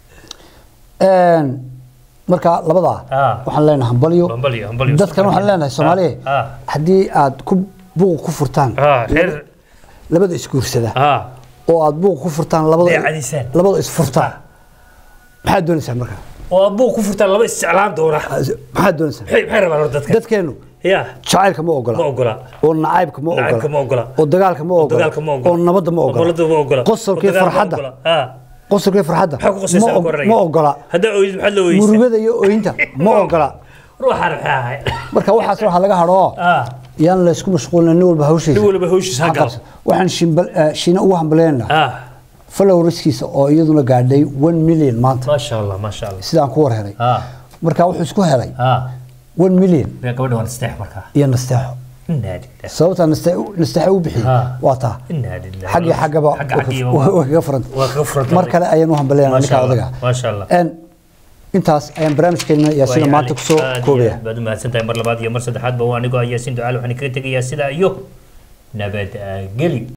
marka labada waxaan leenahay hambalyo dadkan waxaan leenahay Soomaaliya hadii aad ku buuq ku furtaan labada isguursada oo aad buuq ku furtaan labada isfurtaan maxaa doonaysaa marka oo buuq ku furtaan laba isticlaan doona maxaa doonaysaa maxay rabaan dadkeenu jacaylka ma ogola oo nacaybka ma ogola oo dagaalka ma ogola oo nabadda ma ogola qosolkii farxadda ma ogola hada ooyid maxaa loo weeyay murugada iyo ooyinta ma ogola ruuxa raxahay marka waxaas waxa laga haro yaan la isku mashquulin walba hawshiisa waxaan shiina ugu hambaleyna followers-kiisa oo iyaduna gaadhay 1 million maanta ma sha Allah sidaan ku war helay marka wuxuu isku helay 1 million gabadha waan isteex marka iyo nasteexo sababta nasteexo u bixi waa taa xagaba waa furant mar kale ayaan u hambaleyna ninka odaga ma sha Allah intaas ayaan barnaamijkeena yaasiin maanta ku soo koobaya baad ma santahay mar labaad iyo mar saddexaad ba waa anigu yaasiin ducaal waxaan kaga tagayaa sida iyo nabad geli